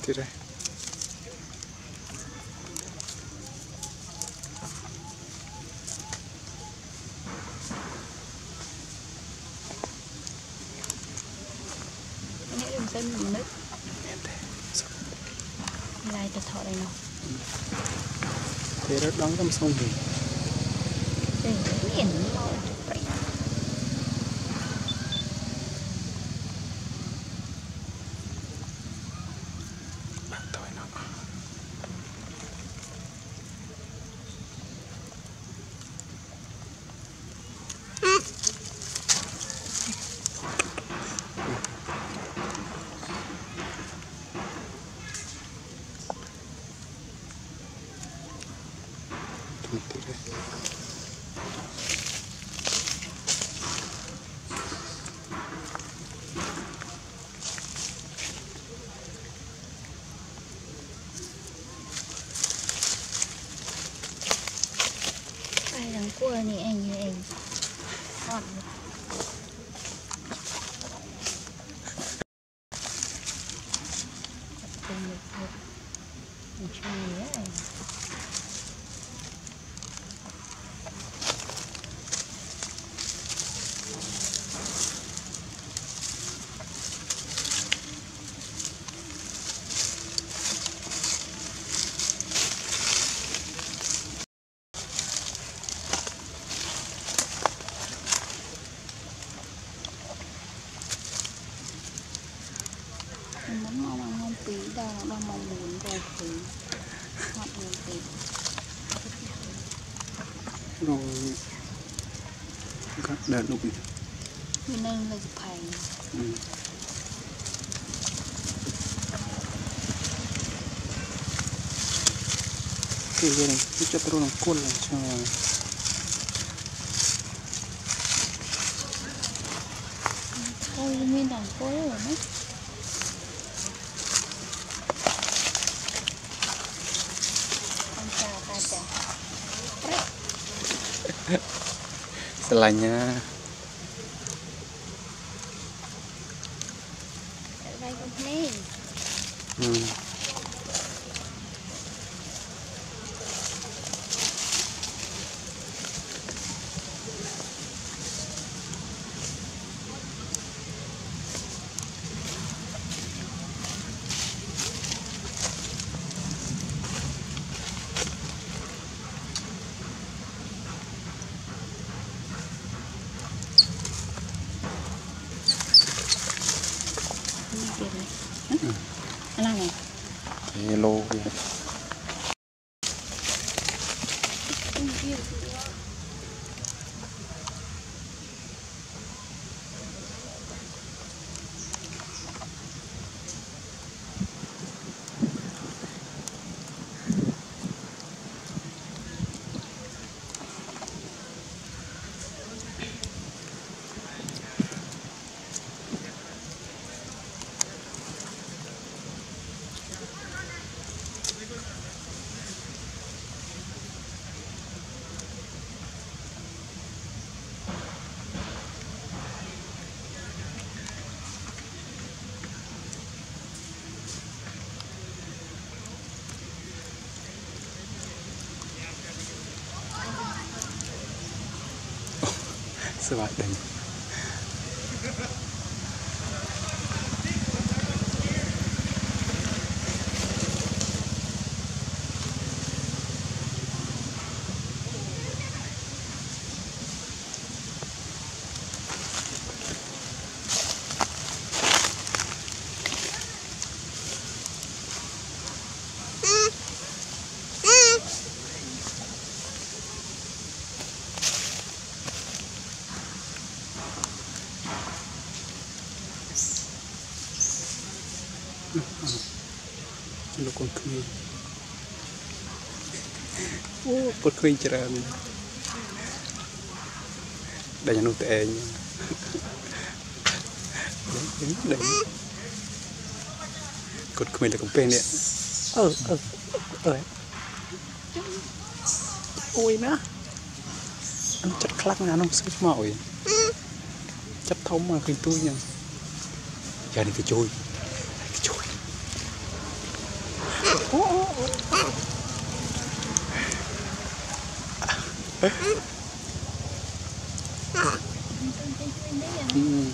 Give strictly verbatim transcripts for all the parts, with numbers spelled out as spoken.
thì đây này đừng xem mình nứt lại thật thọ đây nào thế rất đóng trong sông thì để biển màu vậy bạn thôi nó thì đây ai đang cua này anh như anh ngọt tình được được mình chơi đấy muốn mau bằng mong tí đâu nó mong muốn đồ phí ngọt nhiều tí rồi các đợt lúc này mình nên là phải ừ. cái gì này cái chất nó côn là cho thôi mình đang cố rồi đấy selainnya đây con này ừ. Ừ. Là này hello kìa sebab dan Lo con khơi ô bột khơiច្រើនដែលនោះតែឯងđấy cột khơi là con pen đấy ờ ờ ờ ôi nó anh chặt khắc ngàn không sức mỏi chặt thông mà khơi tôi nha giờ này cái chui cái chui Ừ.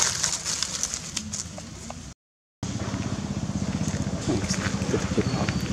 Tetap